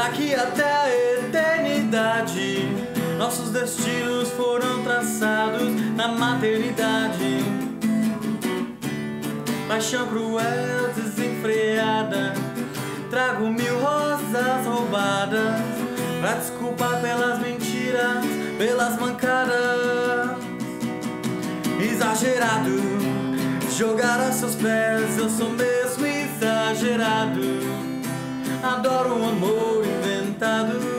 Daqui até a eternidade, nossos destinos foram traçados na maternidade. Paixão cruel, desenfreada, trago 1000 rosas roubadas pra desculpar pelas mentiras, pelas mancadas. Exagerado, jogar a seus pés, eu sou mesmo exagerado. Adoro o amor inventado.